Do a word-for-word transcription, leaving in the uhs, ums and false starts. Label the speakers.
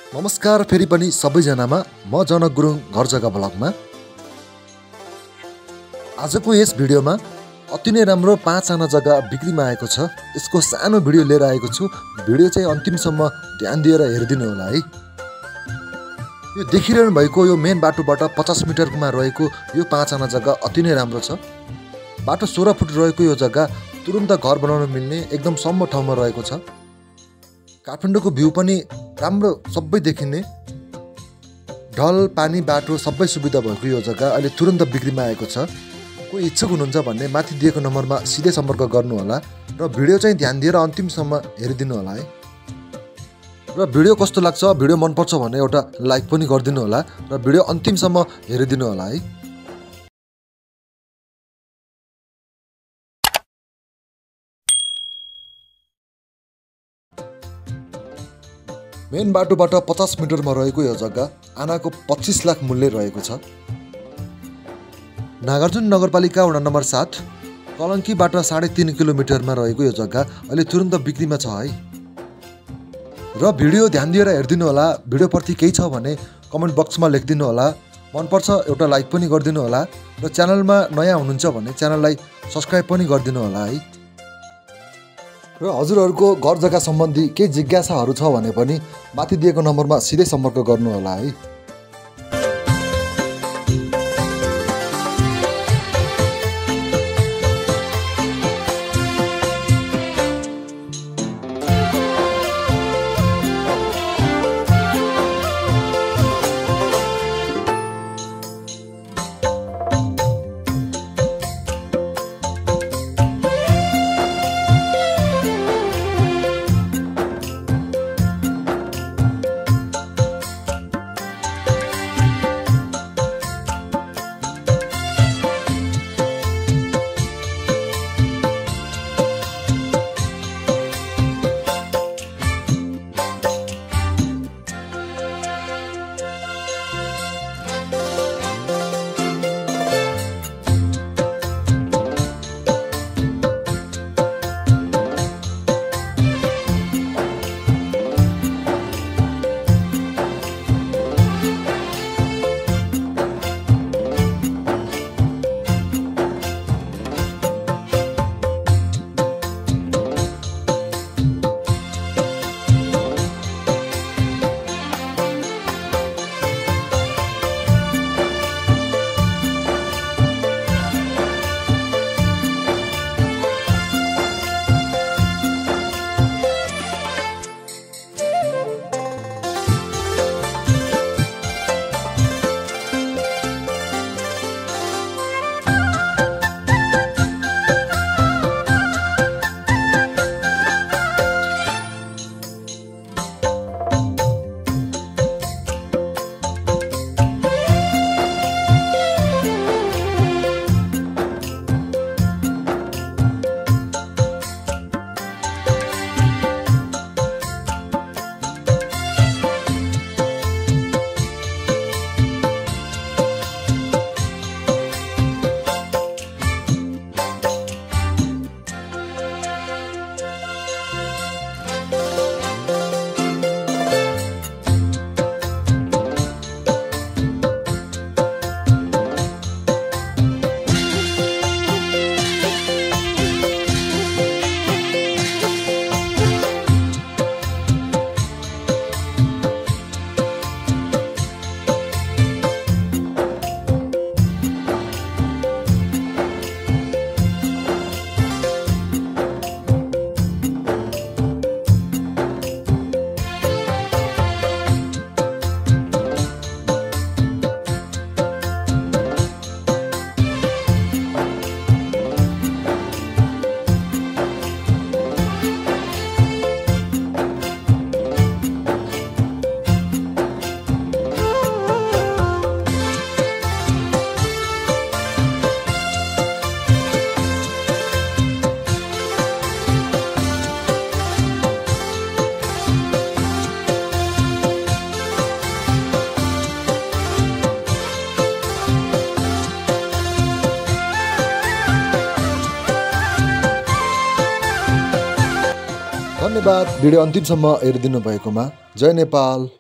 Speaker 1: नमस्कार फेरि पनि सबैजनामा म जनकगुरुङ घर जग्गा ब्लगमा आजको यस भिडियोमा अति नै राम्रो पाँचजना जग्गा बिक्रीमा आएको छ। यसको सानो भिडियो लिएर आएको छु। भिडियो चाहिँ अन्तिमसम्म ध्यान दिएर हेरिदिनु होला है। यो देखिरहनु भएको यो मेन बाटोबाट पचास मिटरमा रहेको यो पाँचजना जग्गा अति नै राम्रो छ। बाटो सोह्र फुट रहेको यो जग्गा तुरुन्त घर बनाउन मिल्ने एकदम सम्म ठाउँमा रहेको छ। काठमाडौँको भ्यू पनि राम्रो सबै देखिने, ढल पानी बाटो सबै सुविधा भएको यो जग्गा अहिले तुरुन्त बिक्रीमा आएको छ। कोही इच्छुक हुनुहुन्छ भने माथि दिएको नम्बरमा सिधै सम्पर्क गर्नु होला र भिडियो चाहिँ ध्यान दिएर अन्तिमसम्म हेरिदिनु होला है। र भिडियो कस्तो लाग्छ, भिडियो मनपर्छ भने एउटा लाइक पनि गरिदिनु होला र भिडियो अन्तिमसम्म हेरिदिनु होला है। मेन बाटोबाट पचास मिटरमा रहेको यो जग्गा आनाको पच्चिस लाख मूल्य रहेको छ। नागार्जुन नगरपालिका वडा नम्बर सात कलङ्कीबाट साढे तीन किलोमिटरमा रहेको यो जग्गा अहिले तुरुन्त बिक्रीमा छ है। र भिडियो ध्यान दिएर हेरिदिनु होला। भिडियोप्रति केही छ भने कमेन्ट बक्समा लेखिदिनु होला। मनपर्छ एउटा लाइक पनि गरिदिनु होला र च्यानलमा नयाँ हुनुहुन्छ भने च्यानललाई सब्सक्राइब पनि गरिदिनु होला है। र हजुरहरूको घर जग्गा सम्बन्धी केही जिज्ञासाहरू छ भने पनि माथि दिएको नम्बरमा सिधै सम्पर्क गर्नु होला है। धन्यवाद भिडियो अन्तिमसम्म हेरिदिनु भएकोमा। जय नेपाल।